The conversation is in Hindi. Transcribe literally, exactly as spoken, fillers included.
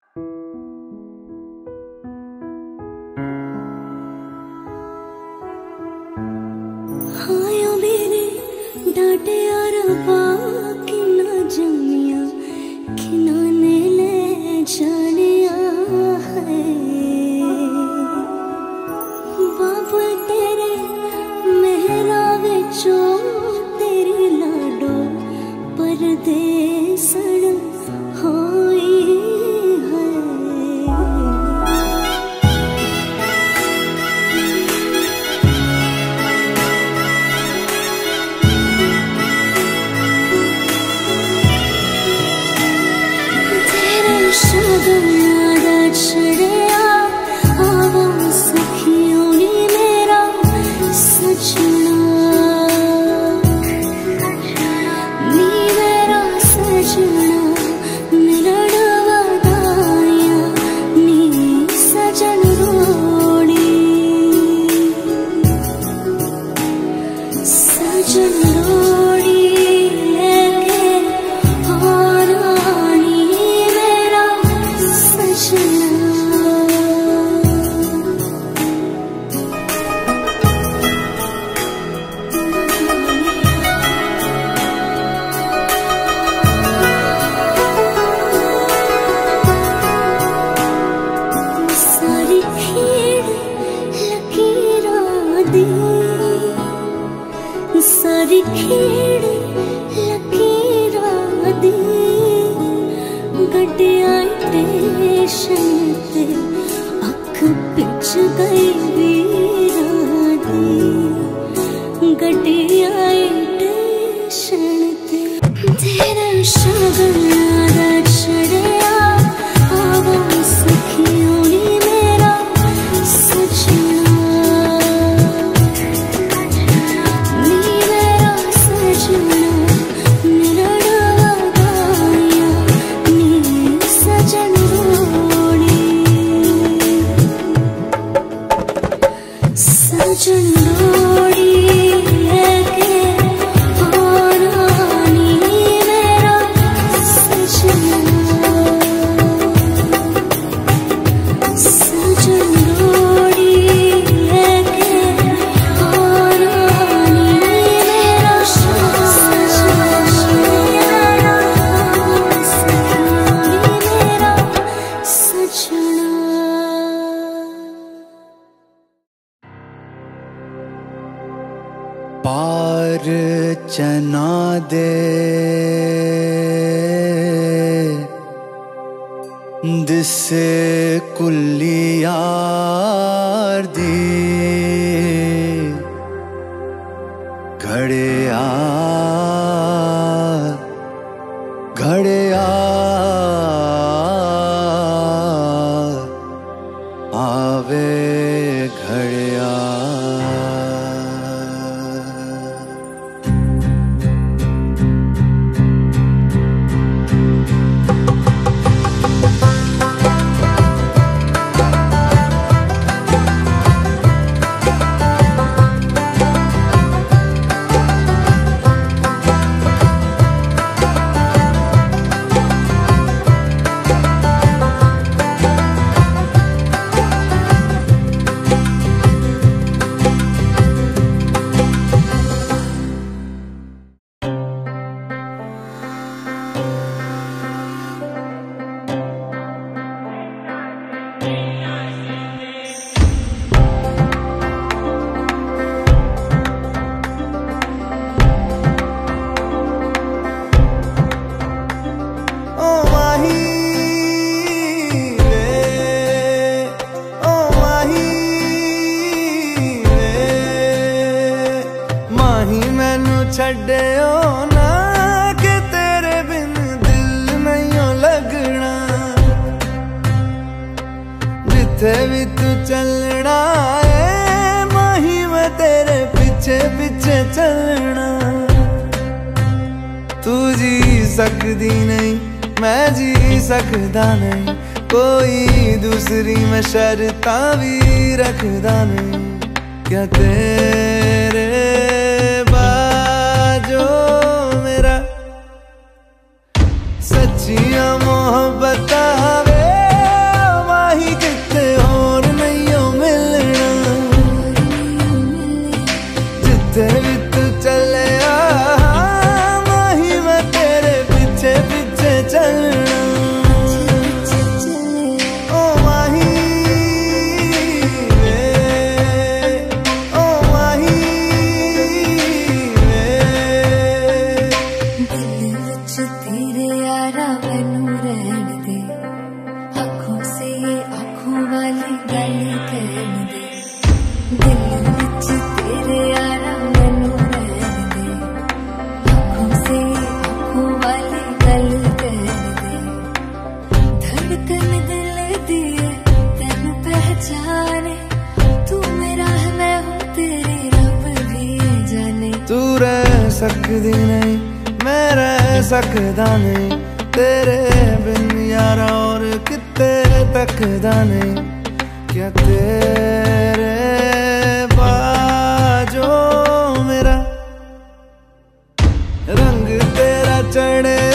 हाया मेरे डाटे अरबा किन्ना जमिया किन्ना ने ले जानिया है बाबा तेरे मेहरा विचों तेरी लाडो परदेसण होई है। शगुनादा छड़िया आवा सखियों नी मेरा सजना नी मेरा सजना मिलन वदाया नी सजन रोड़ी सजन रोड़ी सारी खेड़ लकीरां दी गड्डियां स्टेशन ते अख पिच गई वीरां दी गड्डियां स्टेशन ते तेरा शगन दा छड़िया आवा सखियों नी मेरा सजना पार चना दे दिसे कुल्ली यार दी घड़िया घड़िया आवे घड़िया छड्डियो ना कि तेरे बिन दिल नहीं लगना जिथे भी तू चलना है माही मैं तेरे पीछे पीछे चलना तू जी सकदी नहीं मैं जी सकदा नहीं कोई दूसरी मैं शर्तां भी रखदा नहीं क्या तेरे जो मेरा सच्चियां मोहब्बत वे सकदा नहीं तेरे बिन यारा और किते तकदा नहीं। क्या तेरे बाजो मेरा रंग तेरा चढ़े